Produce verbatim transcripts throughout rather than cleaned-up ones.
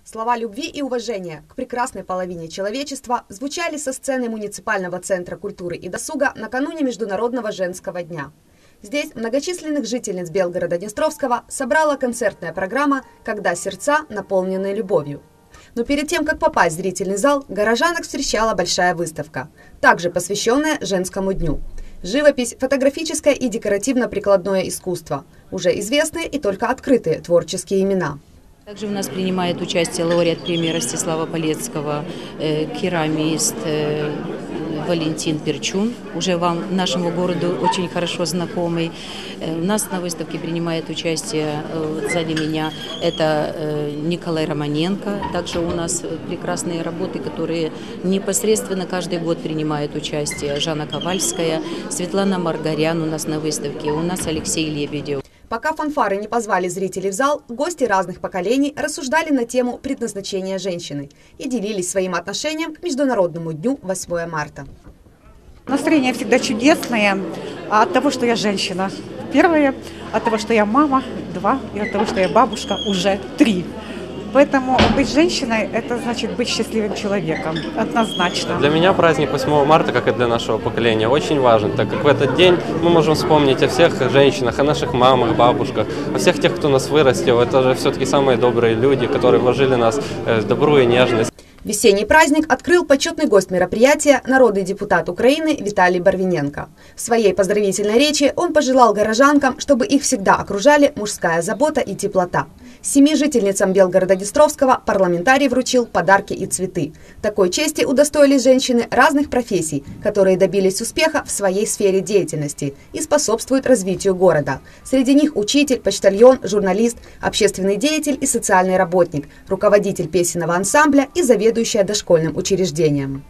Слова любви и уважения к прекрасной половине человечества звучали со сцены муниципального центра культуры и досуга накануне Международного женского дня. Здесь многочисленных жительниц Белгорода-Днестровского собрала концертная программа «Когда сердца наполнены любовью». Но перед тем, как попасть в зрительный зал, горожанок встречала большая выставка, также посвященная женскому дню. Живопись, фотографическое и декоративно-прикладное искусство, уже известные и только открытые творческие имена. Также у нас принимает участие лауреат премии Ростислава Полецкого, э, керамист э, Валентин Перчун, уже вам, нашему городу, очень хорошо знакомый. Э, у нас на выставке принимает участие э, сзади меня это э, Николай Романенко. Также у нас прекрасные работы, которые непосредственно каждый год принимают участие. Жанна Ковальская, Светлана Маргарян у нас на выставке, у нас Алексей Лебедев. Пока фанфары не позвали зрителей в зал, гости разных поколений рассуждали на тему предназначения женщины и делились своим отношением к Международному дню восьмого марта. Настроение всегда чудесное от того, что я женщина. Первое, от того, что я мама, два, и от того, что я бабушка, уже три. Поэтому быть женщиной – это значит быть счастливым человеком, однозначно. Для меня праздник восьмого марта, как и для нашего поколения, очень важен, так как в этот день мы можем вспомнить о всех женщинах, о наших мамах, бабушках, о всех тех, кто нас вырастил. Это же все-таки самые добрые люди, которые вложили в нас добру и нежность. Весенний праздник открыл почетный гость мероприятия, народный депутат Украины Виталий Барвиненко. В своей поздравительной речи он пожелал горожанкам, чтобы их всегда окружали мужская забота и теплота. Семи жительницам Белгорода-Днестровского парламентарий вручил подарки и цветы. Такой чести удостоились женщины разных профессий, которые добились успеха в своей сфере деятельности и способствуют развитию города. Среди них учитель, почтальон, журналист, общественный деятель и социальный работник, руководитель песенного ансамбля и заведующая дошкольным учреждением.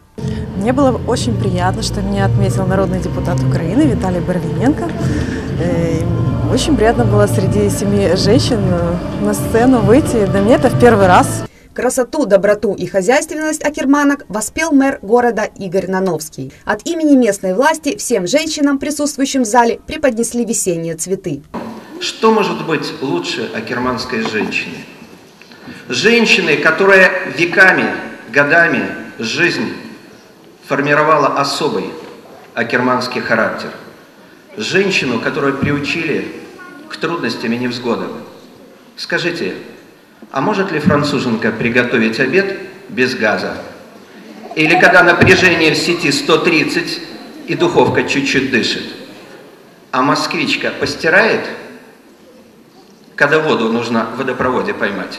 Мне было очень приятно, что меня отметил народный депутат Украины Виталий Барвиненко. Очень приятно было среди семи женщин на сцену выйти. Для меня это в первый раз. Красоту, доброту и хозяйственность акерманок воспел мэр города Игорь Нановский. От имени местной власти всем женщинам, присутствующим в зале, преподнесли весенние цветы. Что может быть лучше акерманской женщины? Женщины, которая веками, годами жизнь формировала особый акерманский характер. Женщину, которую приучили к трудностям и невзгодам. Скажите, а может ли француженка приготовить обед без газа? Или когда напряжение в сети сто тридцать и духовка чуть-чуть дышит? А москвичка постирает, когда воду нужно в водопроводе поймать?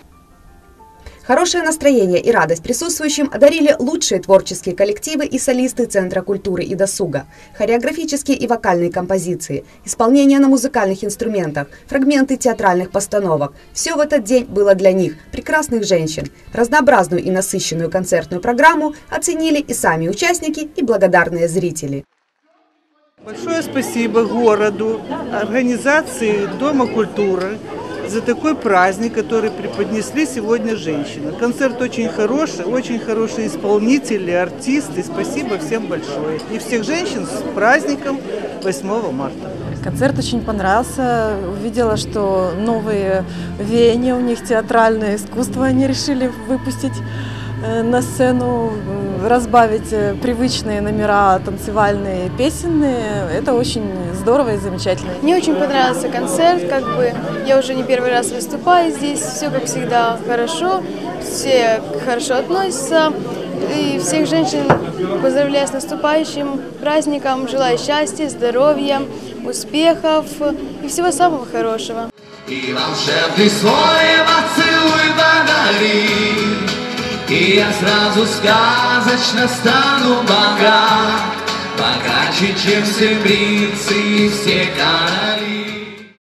Хорошее настроение и радость присутствующим одарили лучшие творческие коллективы и солисты Центра культуры и досуга, хореографические и вокальные композиции, исполнение на музыкальных инструментах, фрагменты театральных постановок. Все в этот день было для них, прекрасных женщин. Разнообразную и насыщенную концертную программу оценили и сами участники, и благодарные зрители. Большое спасибо городу, организации Дома культуры за такой праздник, который преподнесли сегодня женщины. Концерт очень хороший, очень хорошие исполнители, артисты. Спасибо всем большое. И всех женщин с праздником восьмого марта. Концерт очень понравился. Увидела, что новые веяния у них, театральное искусство они решили выпустить на сцену, разбавить привычные номера танцевальные, песенные. Это очень здорово и замечательно. Мне очень понравился концерт, как бы я уже не первый раз выступаю здесь, все как всегда хорошо, все хорошо относятся. И всех женщин поздравляю с наступающим праздником, желаю счастья, здоровья, успехов и всего самого хорошего. И волшебный свой поцелуй подари, и я сразу сказочно стану богат, богаче, чем все принцы и все короли.